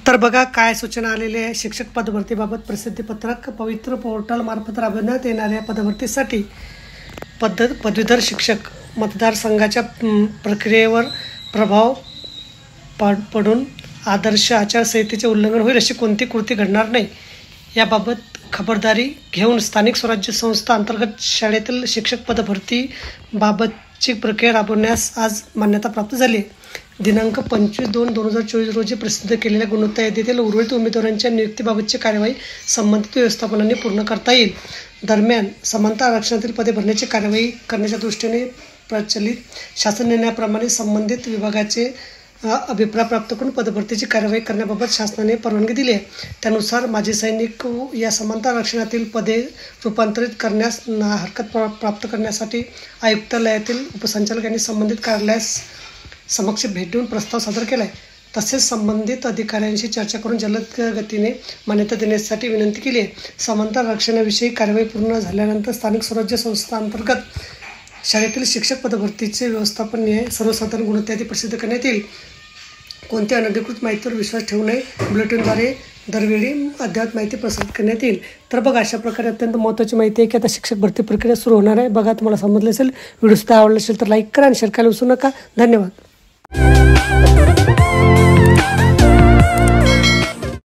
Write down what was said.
तर बघा काय सूचना आलेली आहे। शिक्षक पदभरतीबाबत प्रसिद्धीपत्रक पवित्र पोर्टल मार्फत राबवण्यात येणाऱ्या पदभरतीसाठी पदवीधर शिक्षक मतदारसंघाच्या प्रक्रियेवर प्रभाव पडून आदर्श आचारसंहितेचे उल्लंघन होईल अशी कोणती कृती घडणार नाही याबाबत खबरदारी घेऊन स्थानिक स्वराज्य संस्था अंतर्गत शाळेतील शिक्षक पदभरतीबाबतची प्रक्रिया राबवण्यास आज मान्यता प्राप्त झाली। दिनांक 25/2/2024 रोजी प्रसिद्ध केलेल्या गुणवत्ता यादीतील उर्वरित उमेदवारांच्या नियुक्तीबाबतची कार्यवाही संबंधित व्यवस्थापनाने पूर्ण करता येईल। दरम्यान समांतर आरक्षणातील पदे भरण्याची कार्यवाही करण्याच्या दृष्टीने प्रचलित शासन निर्णयाप्रमाणे संबंधित विभागाचे अभिप्राय प्राप्त करून पदभरतीची कार्यवाही करण्याबाबत शासनाने परवानगी दिली आहे। त्यानुसार माजी सैनिक या समांतर आरक्षणातील पदे रूपांतरित करण्यास हरकत प्राप्त करण्यासाठी आयुक्तालयातील उपसंचालक यांनी संबंधित कार्यालयास समक्ष भेट देऊन प्रस्ताव सादर केला आहे। तसेच संबंधित अधिकाऱ्यांशी चर्चा करून जलद गतीने मान्यता देण्यासाठी विनंती केली आहे। समांतर आरक्षणाविषयी कार्यवाही पूर्ण झाल्यानंतर स्थानिक स्वराज्य संस्था अंतर्गत शाळेतील शिक्षक पदभरतीचे व्यवस्थापन सर्वसाधारण गुणवत्ता यादी प्रसिद्ध करण्यात येईल। कोणत्या अनधिकृत माहितीवर विश्वास ठेवू नये। बुलेटिनद्वारे दरवेळी अद्ययावत माहिती प्रसारित करण्यात येईल। तर बघा अशा प्रकारे अत्यंत महत्त्वाची माहिती आहे की आता शिक्षक भरती प्रक्रिया सुरू होणार आहे। बघा तुम्हाला समजलं असेल, व्हिडिओ सुद्धा आवडला असेल तर लाईक करा आणि शेअर करायला विसरू नका। धन्यवाद।